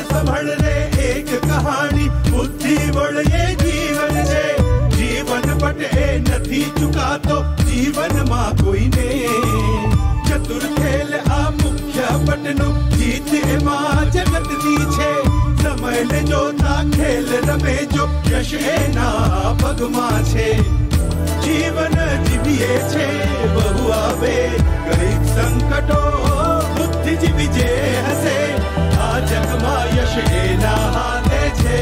संभल रे एक कहानी बुद्धि वळे जीवन छे जीवन पटे नथी चुकातो जीवन मां कोई ने चतुर खेल आ मुख्य पटनु जीत एमा जगत नी छे समय ने जोता खेल रमे जो यश एना पगमा छे जीवन जीविए छे बहु आवे कईक संकटो बुद्धि जीवी जे हसे आ जगमा यश एना हाथे छे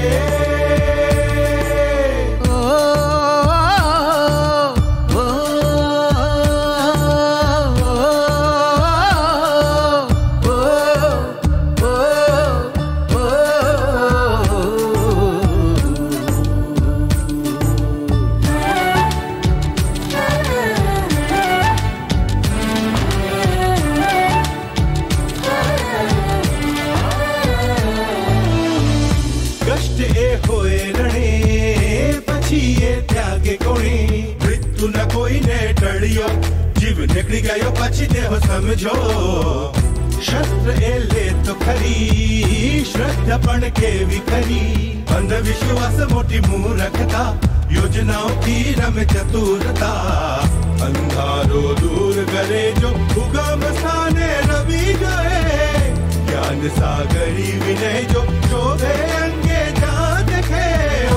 जीव निकली गयो पछी देहो समझो शस्त्र एले तो खरी श्रद्धा पण केवी खरी अंधविश्वास मोटी मूर्खता योजनाओं की रम चतुरता अंधारो दूर करे जो उगम स्थाने रवि गए ज्ञान सागरी विनय जो शोभे अंगे जा देखे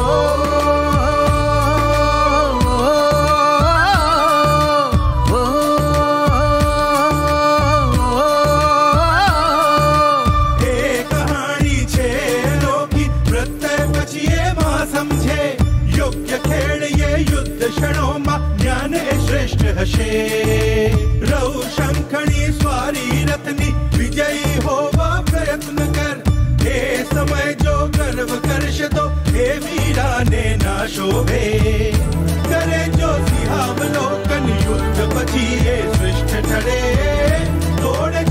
रऊ शंखनी स्वारी रत्नी विजयी होवा प्रयत्न कर हे समय जो गर्व करश तो हे वीरा ने ना शोभे करे जो सिहावलोकन युद्ध पछी हे श्रेष्ठ ठरे तोड़े